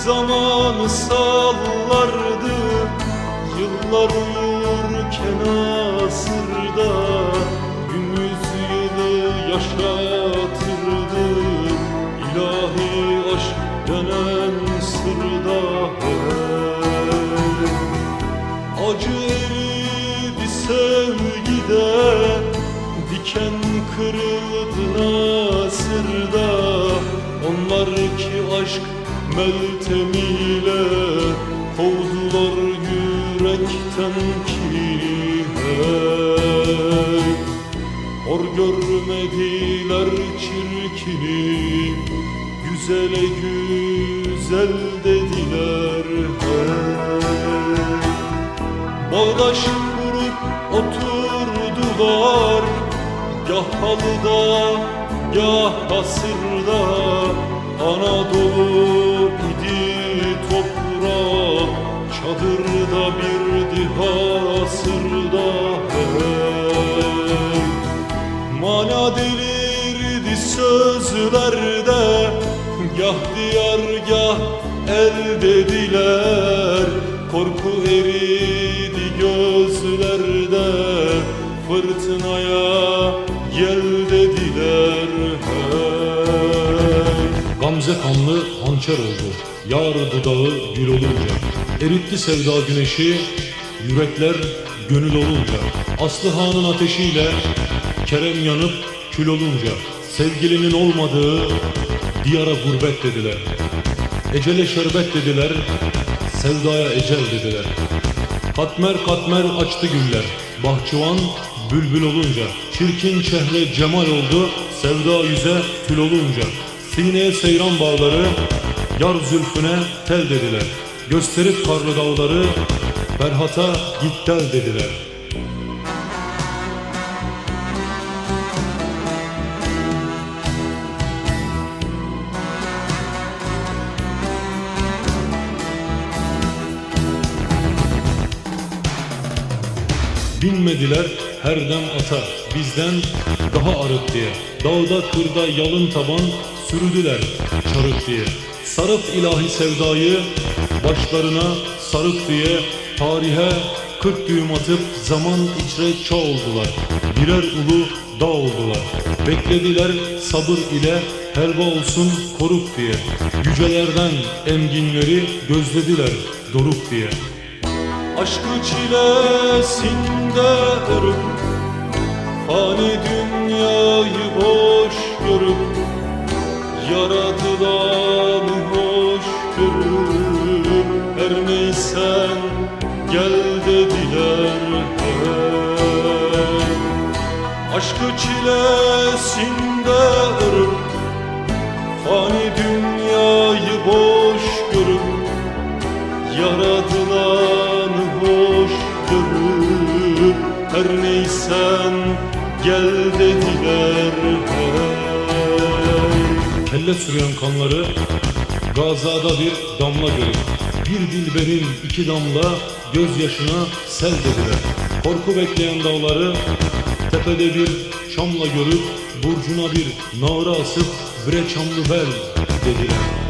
zamanı sallardı, yıllar uyurken asırda gün yüzyılı yaşatırdı. İlahi aşk denen sırda acı eridi sevgide, diken kırıldı nasırda. Onlar ki aşk meltemiyle kovdular yürekten ki hey. Hor görmediler çirkini, güzele güzel dediler hey. Bağdaş kurup oturdular, gah halıda gah asırda. Anadolu idi toprak, çadırda birdi hasırda hey. Mana delirdi sözlerde, gah diyar gah el dediler. Korku eridi gözlerde, fırtınaya gel dediler hey. Gamze kanlı hançer oldu, yar dudağı gül olunca. Eritti sevda güneşi, yürekler gönül olunca. Aslı Han'ın ateşiyle Kerem yanıp kül olunca. Sevgilinin olmadığı diyara gurbet dediler. Ecele şerbet dediler, sevdaya ecel dediler. Katmer katmer açtı güller, bahçıvan bülbül olunca. Çirkin çehre cemal oldu, sevda yüze tül olunca. Sineye seyran bağları, yar zülfüne tel dediler. Gösterip karlı dağları, Ferhat'a git gel dediler. Binmediler her dem ata, bizden daha arık diye. Dağda kırda yalın taban sürüdüler çarık diye. Sarıp ilahi sevdayı başlarına sarık diye. Tarihe 40 düğüm atıp zaman içre çağ oldular. Birer ulu dağ oldular. Beklediler sabır ile helva olsun koruk diye. Yücelerden emginleri gözlediler doruk diye. Aşkı çilesinde örüp, fani dünyayı boş görüp, yaratılanı hoş görüp, her neysen gel dediler hey. Aşkı çilesinde örüp, fani dünyayı boş görüp, yaratılanı hoş görüp, her neysen gel dediler hey. Kelle sürüyen kanları gazada bir damla görüp, bir dilberin iki damla gözyaşına sel dediler. Korku bekleyen dağları tepede bir şamla görüp, burcuna bir nara asıp bre çamlı bel dediler.